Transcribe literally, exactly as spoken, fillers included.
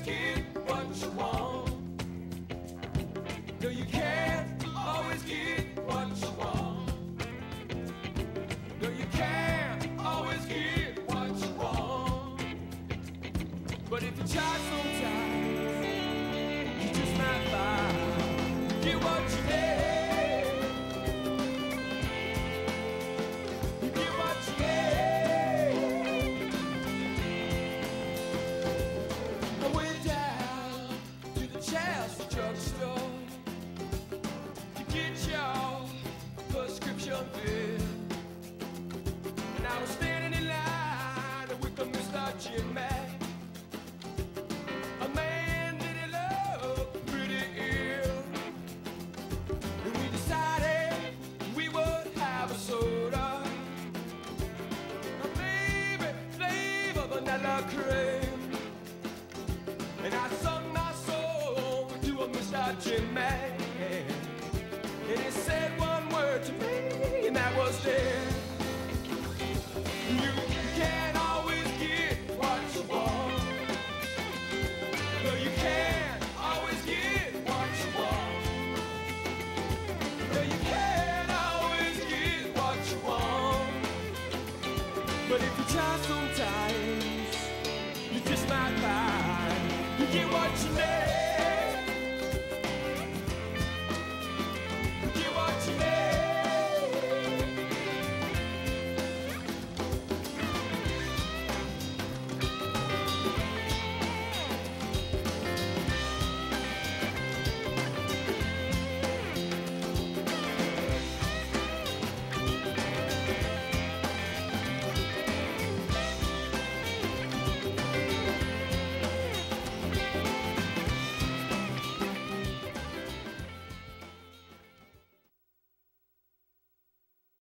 get what you want. No, you can't always get what you want. No, you can't always get what you want. But if you try sometimes, you just might find you get what you need. You get what you need. I went down to the Chelsea drugstore to get your prescription filled. And I was standing in line with the Mister Jimmy, a man that he loved pretty ill. And we decided we would have a soda, a baby flavor vanilla cream. And I sung my soul to a Mister Jimmy, and he said one word to me, and that was this: you can't always get what you want. No, you can't always get what you want. No, you can't always get what you want. But if you try sometimes, you just might find you get what you need.